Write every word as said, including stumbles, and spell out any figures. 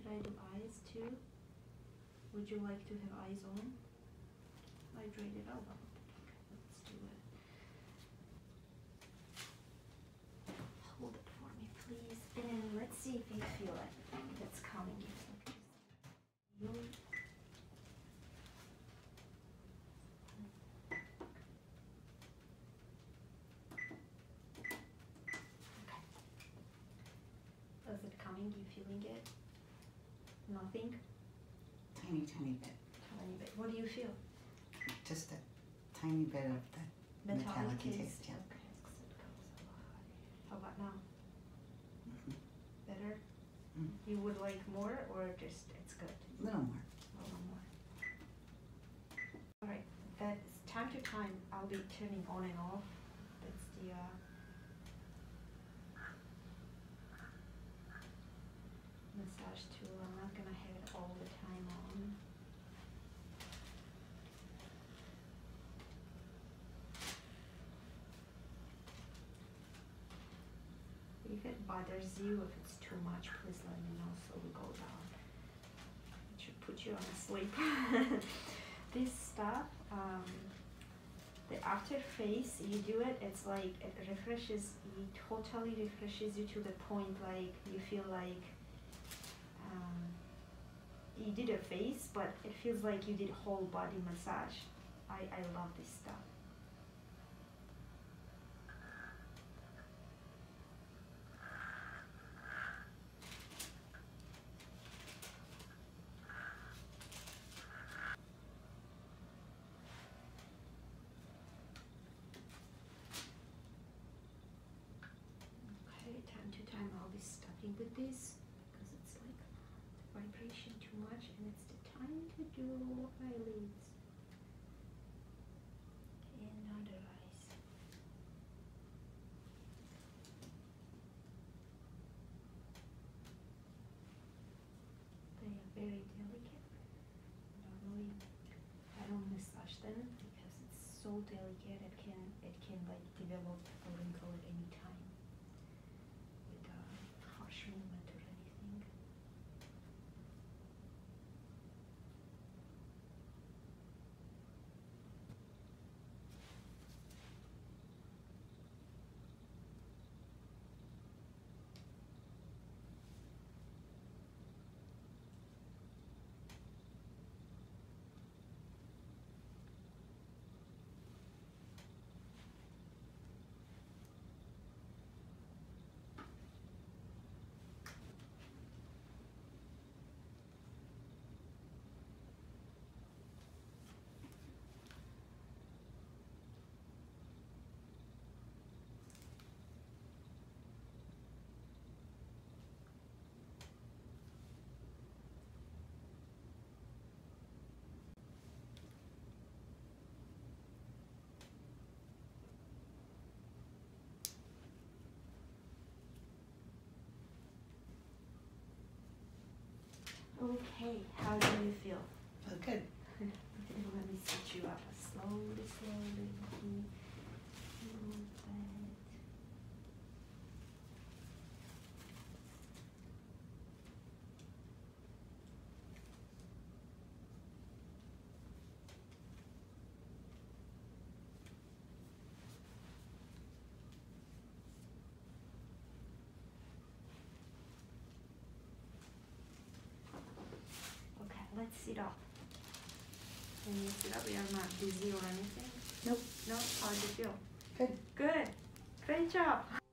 Should I do eyes too? Would you like to have eyes on? Hydrated elbow. Okay, let's do it. Hold it for me, please. And let's see if you feel it. If it's coming in. Okay. Is it coming? You feeling it? Nothing? Tiny, tiny bit. Tiny bit. What do you feel? Just a tiny bit of that metallic, metallic taste. Yeah. Okay, because it goes a lot. How about now? Mm-hmm. Better? Mm-hmm. You would like more, or just it's good? A little more. A little more. All right. That's time to time. I'll be turning on and off. That's the. Uh, massage tool. I'm not gonna have it all the time on. If it bothers you, if it's too much, please let me know so we go down. It should put you on sleep. This stuff, um, the after face, you do it, it's like it refreshes, it totally refreshes you to the point like you feel like um, you did a face, but it feels like you did whole body massage. I, I love this stuff. Okay, time to time I'll be stopping with this because it's like the vibration too much, and it's the time to do eyelids and under eyes. They are very delicate. Normally I don't massage them because it's so delicate. It can it can like develop a wrinkle at any time with a harsh movement or anything. Okay, how do you feel? Feel good. Let me set you up slowly, slowly. Let me move that. Okay, let's sit up. Can you sit up? You're not dizzy or anything? Nope. No? How do you feel? Good. Good. Great job.